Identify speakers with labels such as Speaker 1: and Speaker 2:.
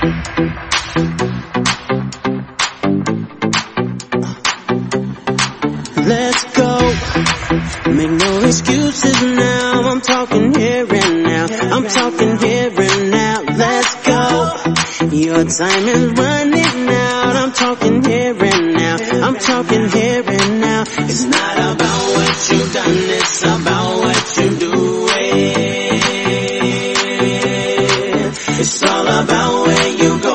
Speaker 1: Let's go. Make no excuses now. I'm talking here and now. I'm talking here and now. Let's go. Your time is running out. I'm talking here and now. I'm talking here and now. It's not about what you've done, it's about what you're doing. It's all about where you go.